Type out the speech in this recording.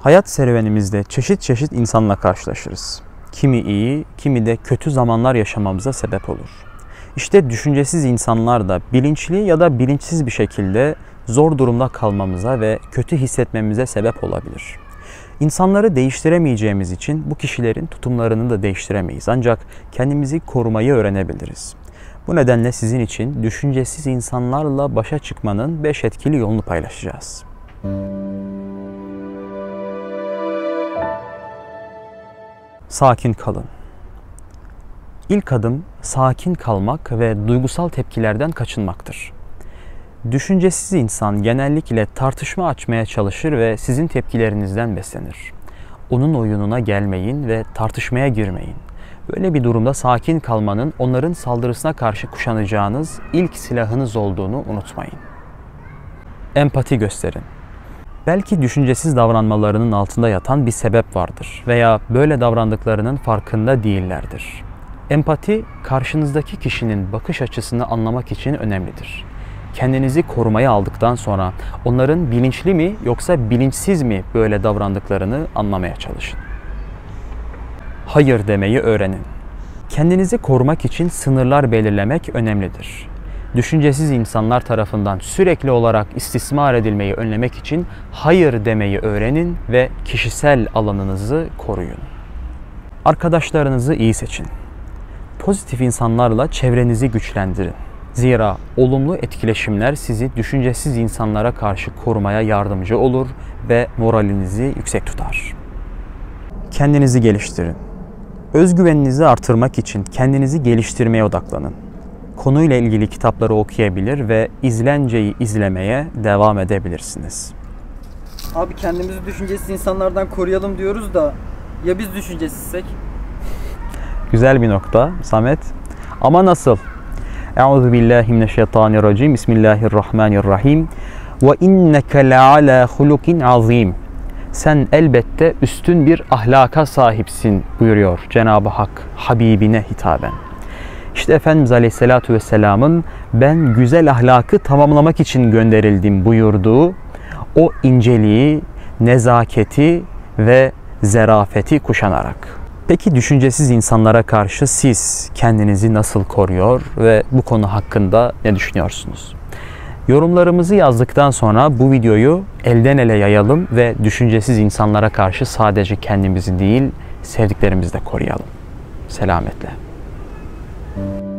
Hayat serüvenimizde çeşit çeşit insanla karşılaşırız. Kimi iyi, kimi de kötü zamanlar yaşamamıza sebep olur. İşte düşüncesiz insanlar da bilinçli ya da bilinçsiz bir şekilde zor durumda kalmamıza ve kötü hissetmemize sebep olabilir. İnsanları değiştiremeyeceğimiz için bu kişilerin tutumlarını da değiştiremeyiz. Ancak kendimizi korumayı öğrenebiliriz. Bu nedenle sizin için düşüncesiz insanlarla başa çıkmanın 5 etkili yolunu paylaşacağız. Sakin kalın. İlk adım sakin kalmak ve duygusal tepkilerden kaçınmaktır. Düşüncesiz insan genellikle tartışma açmaya çalışır ve sizin tepkilerinizden beslenir. Onun oyununa gelmeyin ve tartışmaya girmeyin. Böyle bir durumda sakin kalmanın onların saldırısına karşı kuşanacağınız ilk silahınız olduğunu unutmayın. Empati gösterin. Belki düşüncesiz davranmalarının altında yatan bir sebep vardır veya böyle davrandıklarının farkında değillerdir. Empati, karşınızdaki kişinin bakış açısını anlamak için önemlidir. Kendinizi korumaya aldıktan sonra onların bilinçli mi yoksa bilinçsiz mi böyle davrandıklarını anlamaya çalışın. Hayır demeyi öğrenin. Kendinizi korumak için sınırlar belirlemek önemlidir. Düşüncesiz insanlar tarafından sürekli olarak istismar edilmeyi önlemek için hayır demeyi öğrenin ve kişisel alanınızı koruyun. Arkadaşlarınızı iyi seçin. Pozitif insanlarla çevrenizi güçlendirin. Zira olumlu etkileşimler sizi düşüncesiz insanlara karşı korumaya yardımcı olur ve moralinizi yüksek tutar. Kendinizi geliştirin. Özgüveninizi artırmak için kendinizi geliştirmeye odaklanın. Konuyla ilgili kitapları okuyabilir ve izlenceyi izlemeye devam edebilirsiniz. Abi kendimizi düşüncesiz insanlardan koruyalım diyoruz da ya biz düşüncesizsek? Güzel bir nokta Samet. Ama nasıl? Euzubillahimineşşeytanirracim. Bismillahirrahmanirrahim. Ve inneke le'ala hulukin azim. Sen elbette üstün bir ahlaka sahipsin buyuruyor Cenab-ı Hak Habibine hitaben. İşte Efendimiz Aleyhisselatü Vesselam'ın ben güzel ahlakı tamamlamak için gönderildim buyurduğu o inceliği, nezaketi ve zerafeti kuşanarak. Peki düşüncesiz insanlara karşı siz kendinizi nasıl koruyor ve bu konu hakkında ne düşünüyorsunuz? Yorumlarımızı yazdıktan sonra bu videoyu elden ele yayalım ve düşüncesiz insanlara karşı sadece kendimizi değil, sevdiklerimizi de koruyalım. Selametle.